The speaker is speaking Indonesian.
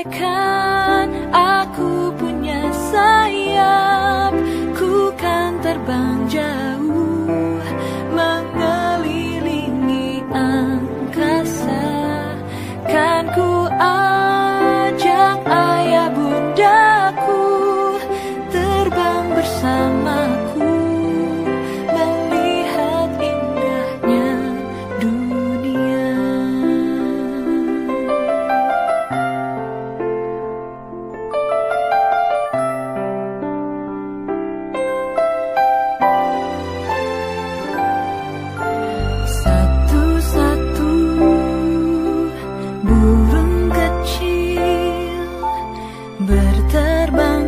Andaikan aku punya sayap, ku kan terbang jauh, mengelilingi angkasa. Kan ku ajak ayah bundaku terbang bersamaku, melihat indahnya dunia. Satu-satu burung kecil berterbang